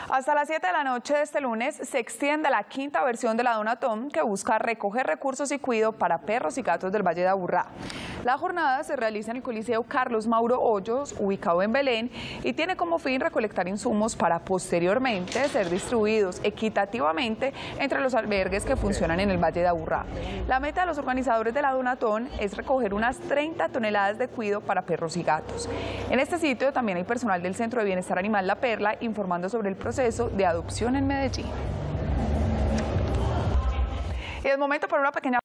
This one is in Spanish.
Hasta las 7 de la noche de este lunes se extiende la quinta versión de la Donatón, que busca recoger recursos y cuido para perros y gatos del Valle de Aburrá. La jornada se realiza en el Coliseo Carlos Mauro Hoyos, ubicado en Belén, y tiene como fin recolectar insumos para posteriormente ser distribuidos equitativamente entre los albergues que funcionan en el Valle de Aburrá. La meta de los organizadores de la Donatón es recoger unas 30 toneladas de cuido para perros y gatos. En este sitio también hay personal del Centro de Bienestar Animal La Perla informando sobre el proceso de adopción en Medellín. Y es momento para una pequeña